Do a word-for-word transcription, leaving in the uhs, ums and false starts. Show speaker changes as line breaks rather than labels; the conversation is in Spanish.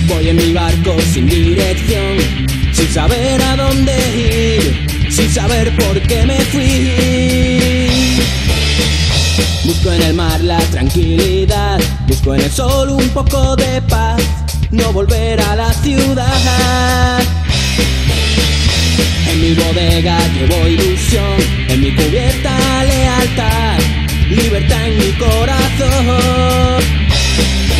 Voy en mi barco sin dirección, sin saber a dónde ir, sin saber por qué me fui. Busco en el mar la tranquilidad, busco en el sol un poco de paz, no volver a la ciudad. En mi bodega llevo ilusión, en mi cubierta lealtad, libertad en mi corazón.